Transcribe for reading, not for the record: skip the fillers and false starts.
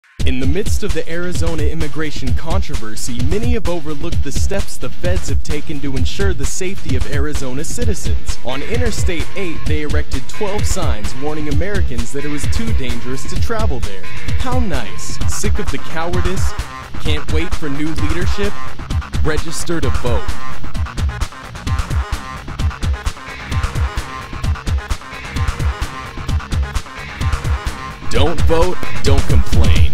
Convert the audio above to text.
In the midst of the Arizona immigration controversy, many have overlooked the steps the feds have taken to ensure the safety of Arizona citizens. On Interstate 8, they erected 12 signs warning Americans that it was too dangerous to travel there. How nice! Sick of the cowardice? Can't wait for new leadership? Register to vote. Don't vote, don't complain.